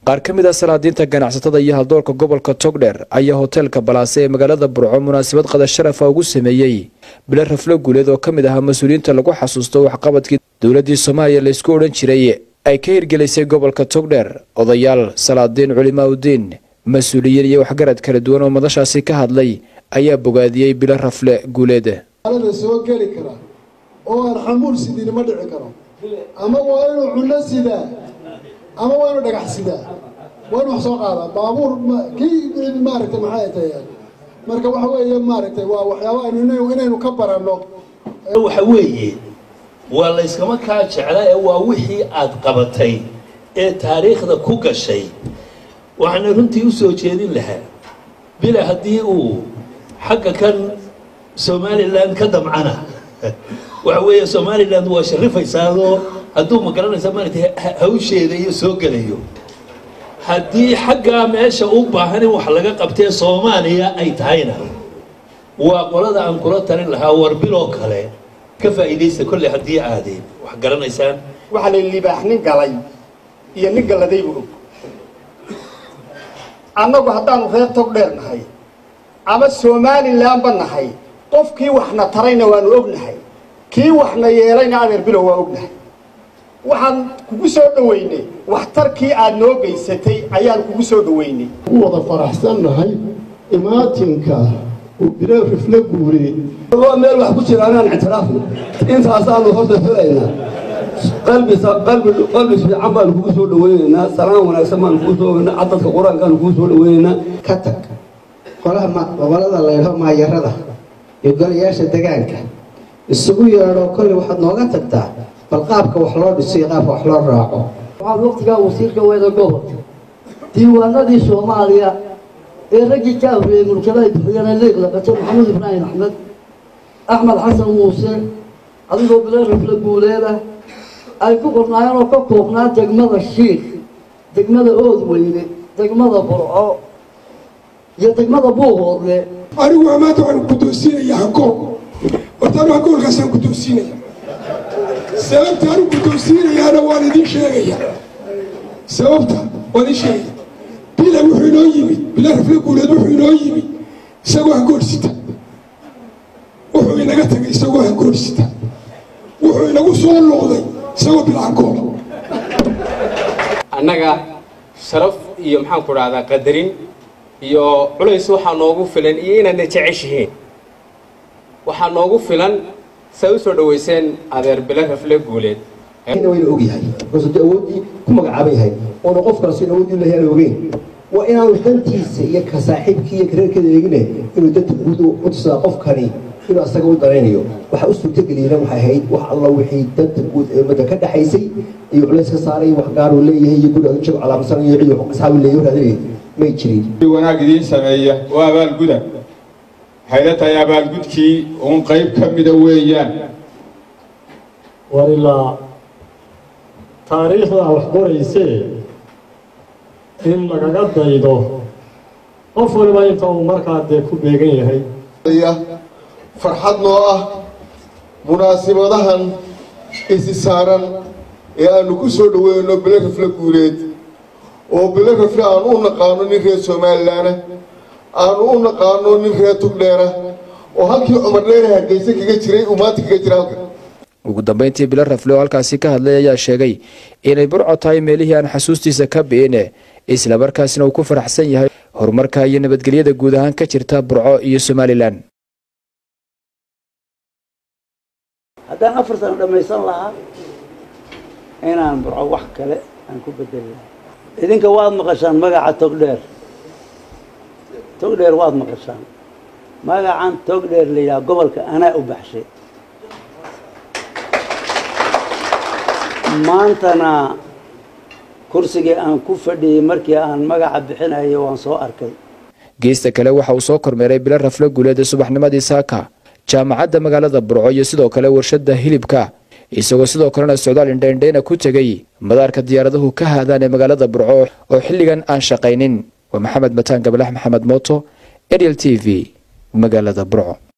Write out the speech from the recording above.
qaar ka mid ah salaadiinta ganacsatada iyo haldoorka gobolka Togdheer ayaa hotelka Balaase ee magaalada Burco munaasabad qada sharaf ugu sameeyay bila raflo guuleed oo ka mid ah mas'uuliyiinta lagu xasuusto waxqabadkii dawladda Soomaaliya la isku oran jiray ay ka hirgelisay gobolka Togdheer odayaal salaadiin culimaadudiin mas'uuliyiin iyo waxgarad kala duwan oo madashaasi ka hadlay ayaa bogaadiyay bila rafle guuleed ala soo gali kara oo aan xamuul sidii ma dhici karo ama waa inuu cunno sidaa ama waa inuu dhagax sidaa waa inuu soo qaada baabuur kii maaragtay maxay tahay marka waxa weeye maaragtay waa waxyaabo inaynu ka baranno waxa weeye waa la iskama ka jeclaa ee waa wixii aad qabatay ee taariikhda ku gashay waxaan runtii u soo jeedin lahaa bila hadii uu xagga kan Somaliland ka damcana waxa weeye Somaliland waa sharifaysaado hadduu ma garanaysa maartay hawsheeda iyo soo galayo haddii xagga meesha u baahan wax laga qabtay Soomaaliya ay tahayna waa qolada aan kula talin lahaa warbilo kale ka faa'iideysta kulli haddii aadeen wax garanaysaan waxa la libaaxnin galay iyo nin galaday buu annagu haddaan reer Togdheer nahay ama Somaliland ba nahay qofkii waxna tarayna waanu ognahay kii waxna yeelayna adeer bilow waa ognahay waxaan kugu soo dhaweynay waxtarkii aad noo geysatay ayaan kugu soo dhaweynay wada faraxsanahay imaatinka bila rafle guuleed waa meel wax ku jiraan aan ictiraafno intaas aanu horta filayna qalbi fiican baan kugu soo dhaweynaynaa salaam wanaagsan baan kugu soo dhaweynaynaa cadadka quraankaan kugu soo dhaweynaynaa ka tag qolada leeyahay maayarada iyo golayaasha deegaanka isugu yeedho kulli waxaad nooga tagtaa bal qaabka wax loo dhisay qaabka wax loo raaco waxaan waqtiga wasiirka weeda gobolka diiwaanadii Soomaaliya ee ragii ka horreeyay mulkada bixiyana leeyahay laqato Maxamed Ibrahim Axmed Xasan Muuse adigoo bila rafle guuleeda ay ku qornaayeen oo ka koobnaa degmada Shiikh degmada Oodweyne degmada Burco iyo degmada Buuhoodle anigu amaanta waxaan ku doosinayaa koob hortaan gobolkaasaan ku doosinaya sababta aan ku doosinayaana waan idin sheegaya sababta waan idin sheegaya bila wuxuu inoo yimid bila rafle guuleed wuxuu inoo yimid isagoo hangoorsita wuxuu inaga tagay isagoo hangoorsita wuxuu inagu soo noqday isagoo bilaankood annaga sharaf iyo maxaan ku raacdaa qadarin iyo culays waxa noogu filan iyo inaad jeceshihiin waxa noogu filan say u soo dhaweyseen adeer bila rafle guuleed way ogyahay qosada awoodii ku magacaabay yahay oo qof kale sida awoodii la helo ogeyn waa inaanu hantiisa iyo ka saaxiibkii iyo kareerkeeda eegine inuu dad guud u tusaa qofkani inuu asaga u dareenayo waxa u suurtageliyay waxa ahayd wax alla wixii dad guud ee umada ka dhaxaysay iyo culays ka saaray wax gaar uu leeyahay iyo guriga uu joogo calaamsan iyo ciido asxaab leeyahay raadinay may jirin wanaag idin sameeya waa abaal guda hay'adda abaal gudkii oo qayb ka mid ah weeyaan walla taariikhda wax qoraysay in lagaga daydo qof walba inta uu markaa ku beegan yahay farxad noo ah munaasabadahan isi saaran ee aanu ku soo dhaweyno bila rafle guuleed oo bila rafle aan u naqaano nin reer Somaliland aan u naqaano nin reer Togdheer oo halkii Umar Dheere Hargeysa kaga jiray umaadka kaga jiray ugu dambeyntii bila rafle oo halkaasi ka hadlay ayaa sheegay inay Burco tahay meelihii aan xasuustiisa ka beenay isla markaasina uu ku faraxsan yahay horumarka iyo nabadgelyada guud ahaan ka jirta Burco iyo Somaliland haddaan 4 sano dhamaysan lahaa inaan Burco wax kale aan ku bedeli idinka waad maqashaan magaca Togdheer waad maqashaan magacan Togdheer leeyahay gobolka anaa u baxshay maantana kursiga aan ku fadhiyay markii aan magaca bixinayo waan soo arkay geesta kale waxa uu soo kormeeray bila rafle guuleed subaxnimadii saaka jaamacadda magaalada Burco iyo sidoo kale warshada hilibka isagoo sidoo kalena socdaal indheena ku tagay madaarka diyaaradahu ka haadaan ee magaalada Burco oo xilligan aan shaqaynin waa Maxamed Mataan Gablax Maxamed Mooto RTL TV magaalada Burco.